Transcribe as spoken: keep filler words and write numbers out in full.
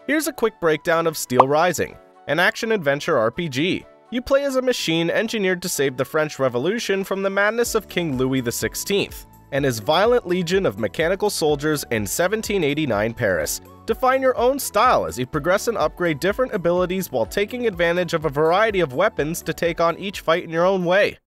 Here's a quick breakdown of Steelrising, an action-adventure R P G. You play as a machine engineered to save the French Revolution from the madness of King Louis the sixteenth and his violent legion of mechanical soldiers in seventeen eighty-nine Paris. Define your own style as you progress and upgrade different abilities while taking advantage of a variety of weapons to take on each fight in your own way.